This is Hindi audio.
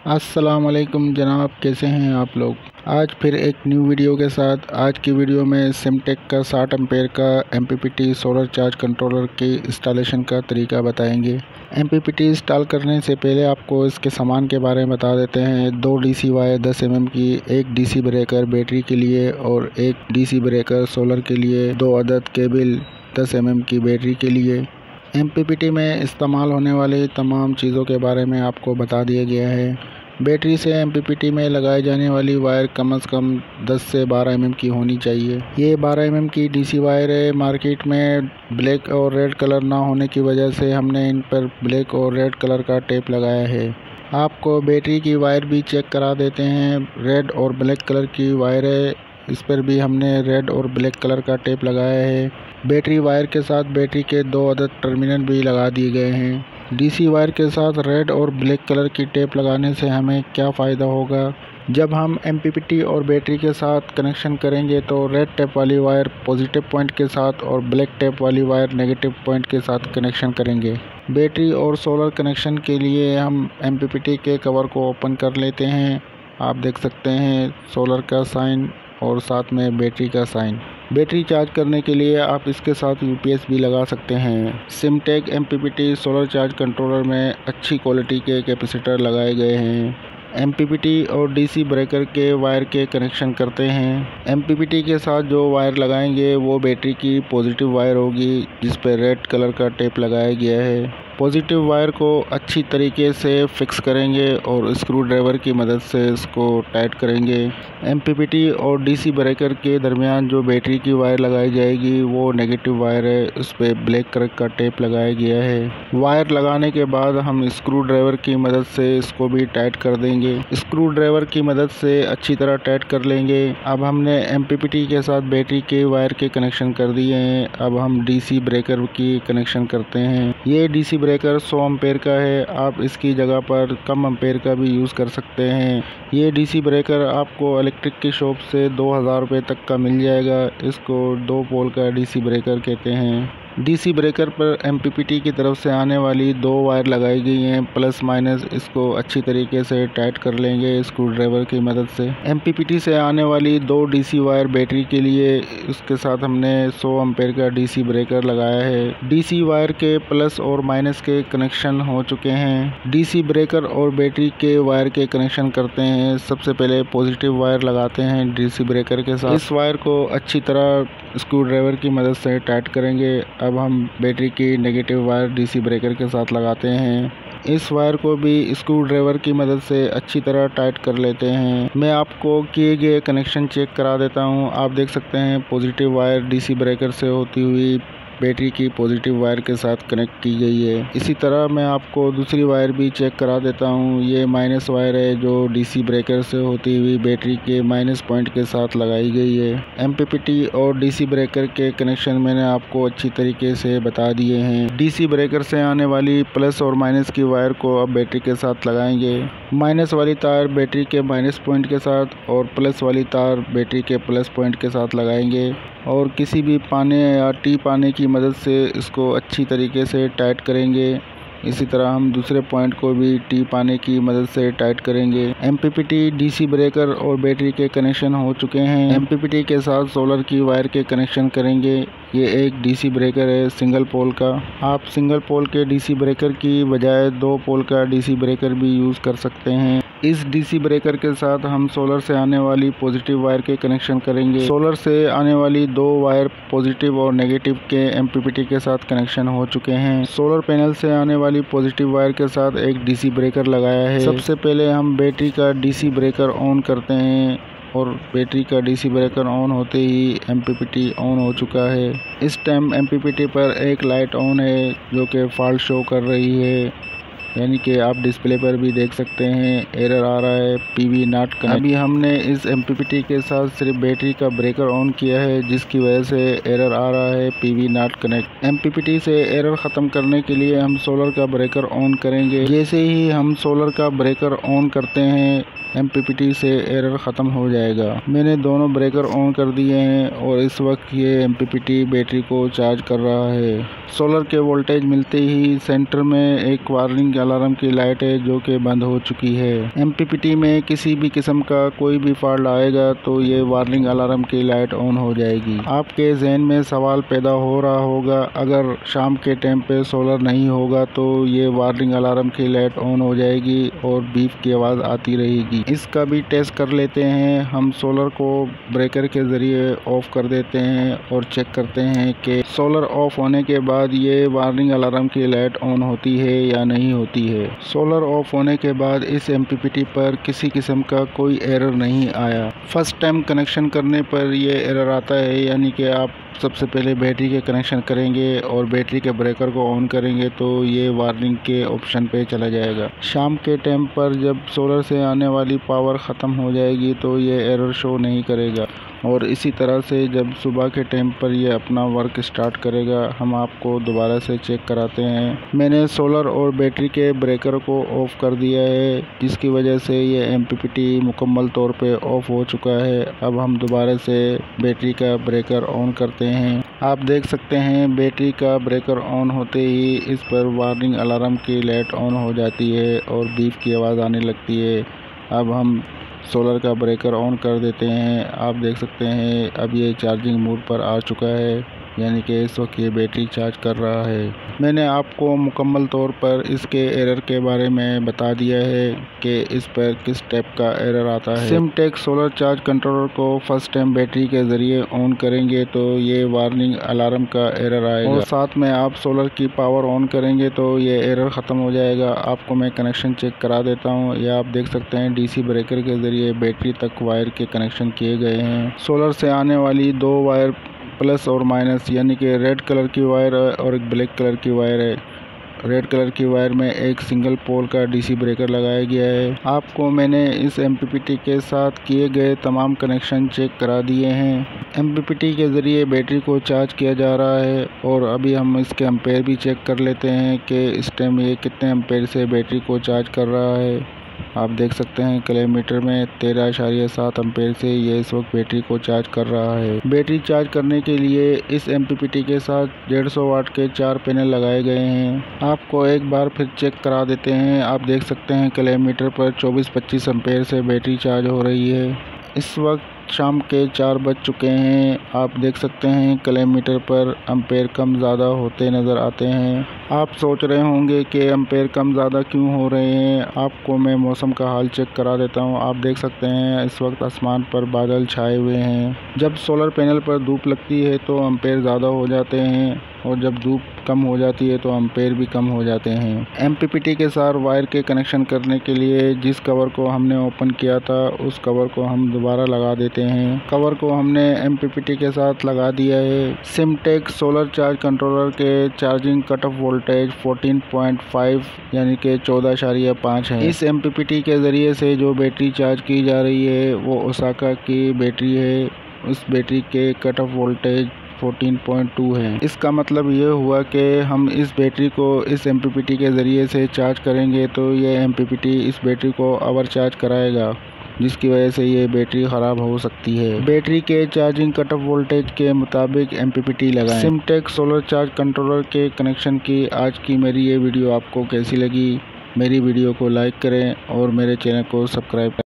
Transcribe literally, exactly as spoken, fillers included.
अस्सलाम वालेकुम जनाब, कैसे हैं आप लोग। आज फिर एक न्यू वीडियो के साथ। आज की वीडियो में सिमटेक का साठ एम्पेयर का एमपीपीटी सोलर चार्ज कंट्रोलर की इंस्टॉलेशन का तरीका बताएंगे। एमपीपीटी इंस्टॉल करने से पहले आपको इसके सामान के बारे में बता देते हैं। दो डीसी वायर दस एम एम की, एक डीसी ब्रेकर बैटरी के लिए और एक डीसी ब्रेकर सोलर के लिए, दो अदद केबल दस एम एम की बैटरी के लिए। एमपीपीटी में इस्तेमाल होने वाली तमाम चीज़ों के बारे में आपको बता दिया गया है। बैटरी से एमपीपीटी में लगाई जाने वाली वायर कम से कम दस से बारह एम एम की होनी चाहिए। ये बारह एम एम की डीसी वायर है। मार्केट में ब्लैक और रेड कलर ना होने की वजह से हमने इन पर ब्लैक और रेड कलर का टेप लगाया है। आपको बैटरी की वायर भी चेक करा देते हैं। रेड और ब्लैक कलर की वायर है, इस पर भी हमने रेड और ब्लैक कलर का टेप लगाया है। बैटरी वायर के साथ बैटरी के दो अदद टर्मिनल भी लगा दिए गए हैं। डीसी वायर के साथ रेड और ब्लैक कलर की टेप लगाने से हमें क्या फ़ायदा होगा। जब हम एमपीपीटी और बैटरी के साथ कनेक्शन करेंगे तो रेड टेप वाली वायर पॉजिटिव पॉइंट के साथ और ब्लैक टेप वाली वायर नेगेटिव पॉइंट के साथ कनेक्शन करेंगे। बैटरी और सोलर कनेक्शन के लिए हम एमपीपीटी के कवर को ओपन कर लेते हैं। आप देख सकते हैं सोलर का साइन और साथ में बैटरी का साइन। बैटरी चार्ज करने के लिए आप इसके साथ यूपीएस भी लगा सकते हैं। Simtek MPPT solar charge controller में अच्छी क्वालिटी के कैपेसिटर लगाए गए हैं। एमपीपीटी और डीसी ब्रेकर के वायर के कनेक्शन करते हैं। एमपीपीटी के साथ जो वायर लगाएंगे वो बैटरी की पॉजिटिव वायर होगी, जिस पर रेड कलर का टेप लगाया गया है। पॉजिटिव वायर को अच्छी तरीके से फिक्स करेंगे और स्क्रू ड्राइवर की मदद से इसको टाइट करेंगे। एमपीपीटी और डीसी ब्रेकर के दरमियान जो बैटरी की वायर लगाई जाएगी वो नेगेटिव वायर है, उस पर ब्लैक कलर का टेप लगाया गया है। वायर लगाने के बाद हम स्क्रू ड्राइवर की मदद से इसको भी टाइट कर देंगे। स्क्रू ड्राइवर की मदद से अच्छी तरह टाइट कर लेंगे। अब हमने एमपीपीटी के साथ बैटरी के वायर के कनेक्शन कर दिए हैं। अब हम डीसी ब्रेकर की कनेक्शन करते हैं। ये डीसी ब्रेकर सौ एम्पेयर का है। आप इसकी जगह पर कम एम्पेयर का भी यूज़ कर सकते हैं। ये डीसी ब्रेकर आपको इलेक्ट्रिक की शॉप से दो हज़ार रुपये तक का मिल जाएगा। इसको दो पोल का डीसी ब्रेकर कहते हैं। डीसी ब्रेकर पर एमपीपीटी की तरफ से आने वाली दो वायर लगाई गई हैं, प्लस माइनस। इसको अच्छी तरीके से टाइट कर लेंगे स्क्रू ड्राइवर की मदद से। एमपीपीटी से आने वाली दो डीसी वायर बैटरी के लिए, उसके साथ हमने सौ एम्पेयर का डीसी ब्रेकर लगाया है। डीसी वायर के प्लस और माइनस के कनेक्शन हो चुके हैं। डीसी ब्रेकर और बैटरी के वायर के कनेक्शन करते हैं। सबसे पहले पॉजिटिव वायर लगाते हैं डीसी ब्रेकर के साथ। इस वायर को अच्छी तरह स्क्रू ड्राइवर की मदद से टाइट करेंगे। अब हम बैटरी की नेगेटिव वायर डीसी ब्रेकर के साथ लगाते हैं। इस वायर को भी स्क्रू ड्राइवर की मदद से अच्छी तरह टाइट कर लेते हैं। मैं आपको किए गए कनेक्शन चेक करा देता हूं। आप देख सकते हैं पॉजिटिव वायर डीसी ब्रेकर से होती हुई बैटरी की पॉजिटिव वायर के साथ कनेक्ट की गई है। इसी तरह मैं आपको दूसरी वायर भी चेक करा देता हूँ। ये माइनस वायर है जो डीसी ब्रेकर से होती हुई बैटरी के माइनस पॉइंट के साथ लगाई गई है। एमपीपीटी और डीसी ब्रेकर के कनेक्शन मैंने आपको अच्छी तरीके से बता दिए हैं। डीसी ब्रेकर से आने वाली प्लस और माइनस की वायर को अब बैटरी के साथ लगाएंगे। माइनस वाली तार बैटरी के माइनस पॉइंट के साथ और प्लस वाली तार बैटरी के प्लस पॉइंट के साथ लगाएंगे और किसी भी पाने या टी पाने की मदद से इसको अच्छी तरीके से टाइट करेंगे। इसी तरह हम दूसरे पॉइंट को भी टी पाने की मदद से टाइट करेंगे। एमपीपीटी डीसी ब्रेकर और बैटरी के कनेक्शन हो चुके हैं। एमपीपीटी के साथ सोलर की वायर के कनेक्शन करेंगे। ये एक डीसी ब्रेकर है सिंगल पोल का। आप सिंगल पोल के डीसी ब्रेकर की बजाय दो पोल का डीसी ब्रेकर भी यूज़ कर सकते हैं। इस डीसी ब्रेकर के साथ हम सोलर से आने वाली पॉजिटिव वायर के कनेक्शन करेंगे। सोलर से आने वाली दो वायर पॉजिटिव और नेगेटिव के एमपीपीटी के साथ कनेक्शन हो चुके हैं। सोलर पैनल से आने वाली पॉजिटिव वायर के साथ एक डीसी ब्रेकर लगाया है। सबसे पहले हम बैटरी का डीसी ब्रेकर ऑन करते हैं और बैटरी का डीसी ब्रेकर ऑन होते ही एमपीपीटी ऑन हो चुका है। इस टाइम एमपीपीटी पर एक लाइट ऑन है जो कि फॉल्ट शो कर रही है, यानी कि आप डिस्प्ले पर भी देख सकते हैं एरर आ रहा है पीवी नॉट कनेक्ट। अभी हमने इस एमपीपीटी के साथ सिर्फ बैटरी का ब्रेकर ऑन किया है, जिसकी वजह से एरर आ रहा है पीवी नॉट कनेक्ट। एमपीपीटी से एरर ख़त्म करने के लिए हम सोलर का ब्रेकर ऑन करेंगे। जैसे ही हम सोलर का ब्रेकर ऑन करते हैं एमपीपीटी से एरर ख़त्म हो जाएगा। मैंने दोनों ब्रेकर ऑन कर दिए हैं और इस वक्त ये एमपीपीटी बैटरी को चार्ज कर रहा है। सोलर के वोल्टेज मिलते ही सेंटर में एक वार्निंग अलार्म की लाइट है जो कि बंद हो चुकी है। एम पी पी टी में किसी भी किस्म का कोई भी फॉल्ट आएगा तो ये वार्निंग अलार्म की लाइट ऑन हो जाएगी। आपके जहन में सवाल पैदा हो रहा होगा, अगर शाम के टाइम पे सोलर नहीं होगा तो ये वार्निंग अलार्म की लाइट ऑन हो जाएगी और बीप की आवाज़ आती रहेगी। इसका भी टेस्ट कर लेते हैं। हम सोलर को ब्रेकर के ज़रिए ऑफ कर देते हैं और चेक करते हैं कि सोलर ऑफ होने के बाद ये वार्निंग अलार्म की लाइट ऑन होती है या नहीं होती है। सोलर ऑफ होने के बाद इस एम पी पी टी पर किसी किस्म का कोई एरर नहीं आया। फर्स्ट टाइम कनेक्शन करने पर ये एरर आता है, यानी कि आप सबसे पहले बैटरी के कनेक्शन करेंगे और बैटरी के ब्रेकर को ऑन करेंगे तो ये वार्निंग के ऑप्शन पे चला जाएगा। शाम के टाइम पर जब सोलर से आने वाली पावर ख़त्म हो जाएगी तो ये एरर शो नहीं करेगा और इसी तरह से जब सुबह के टाइम पर ये अपना वर्क स्टार्ट करेगा हम आपको दोबारा से चेक कराते हैं। मैंने सोलर और बैटरी के ब्रेकर को ऑफ़ कर दिया है, जिसकी वजह से ये एम पी पी टी मुकम्मल तौर पे ऑफ़ हो चुका है। अब हम दोबारा से बैटरी का ब्रेकर ऑन करते हैं। आप देख सकते हैं बैटरी का ब्रेकर ऑन होते ही इस पर वार्निंग अलार्म की लाइट ऑन हो जाती है और बीप की आवाज़ आने लगती है। अब हम सोलर का ब्रेकर ऑन कर देते हैं। आप देख सकते हैं अब ये चार्जिंग मोड पर आ चुका है, यानी कि इस वक्त ये बैटरी चार्ज कर रहा है। मैंने आपको मुकम्मल तौर पर इसके एरर के बारे में बता दिया है कि इस पर किस टाइप का एरर आता है। सिमटेक सोलर चार्ज कंट्रोलर को फर्स्ट टाइम बैटरी के ज़रिए ऑन करेंगे तो ये वार्निंग अलार्म का एरर आएगा और साथ में आप सोलर की पावर ऑन करेंगे तो ये एरर ख़त्म हो जाएगा। आपको मैं कनेक्शन चेक करा देता हूँ। ये आप देख सकते हैं डी सी ब्रेकर के ज़रिए बैटरी तक वायर के कनेक्शन किए गए हैं। सोलर से आने वाली दो वायर प्लस और माइनस, यानी कि रेड कलर की वायर है और एक ब्लैक कलर की वायर है। रेड कलर की वायर में एक सिंगल पोल का डी सी ब्रेकर लगाया गया है। आपको मैंने इस एम पी पी टी के साथ किए गए तमाम कनेक्शन चेक करा दिए हैं। एम पी पी टी के ज़रिए बैटरी को चार्ज किया जा रहा है और अभी हम इसके एम्पेयर भी चेक कर लेते हैं कि इस टाइम ये कितने एम्पेयर से बैटरी को चार्ज कर रहा है। आप देख सकते हैं किलोमीटर में तेरह इशारिया सात एम्पेयर से ये इस वक्त बैटरी को चार्ज कर रहा है। बैटरी चार्ज करने के लिए इस एम पी पी टी के साथ डेढ़ सौ वाट के चार पैनल लगाए गए हैं। आपको एक बार फिर चेक करा देते हैं। आप देख सकते हैं किलोमीटर पर चौबीस पच्चीस एम्पेयर से बैटरी चार्ज हो रही है। इस वक्त शाम के चार बज चुके हैं। आप देख सकते हैं किलोमीटर पर एम्पेयर कम ज़्यादा होते नज़र आते हैं। आप सोच रहे होंगे कि एम्पेयर कम ज़्यादा क्यों हो रहे हैं। आपको मैं मौसम का हाल चेक करा देता हूं। आप देख सकते हैं इस वक्त आसमान पर बादल छाए हुए हैं। जब सोलर पैनल पर धूप लगती है तो एम्पेयर ज़्यादा हो जाते हैं और जब धूप कम हो जाती है तो एम्पेयर भी कम हो जाते हैं। एम पी पी टी के साथ वायर के कनेक्शन करने के लिए जिस कवर को हमने ओपन किया था उस कवर को हम दोबारा लगा देते हैं। कवर को हमने एम पी पी टी के साथ लगा दिया है। सिमटेक सोलर चार्ज कंट्रोलर के चार्जिंग कट ऑफ वोल्टेज चौदह पॉइंट पाँच यानी कि चौदह इशारिया पाँच है। इस एम पी पी टी के ज़रिए से जो बैटरी चार्ज की जा रही है वो ओसाका की बैटरी है। उस बैटरी के कट ऑफ वोल्टेज चौदह पॉइंट दो है। इसका मतलब ये हुआ कि हम इस बैटरी को इस एम पी पी टी के ज़रिए से चार्ज करेंगे तो ये एम पी पी टी इस बैटरी को ओवर चार्ज कराएगा, जिसकी वजह से ये बैटरी ख़राब हो सकती है। बैटरी के चार्जिंग कट ऑफ वोल्टेज के मुताबिक एम पी पी टी लगाएं। सिमटेक सोलर चार्ज कंट्रोलर के कनेक्शन की आज की मेरी ये वीडियो आपको कैसी लगी? मेरी वीडियो को लाइक करें और मेरे चैनल को सब्सक्राइब करें।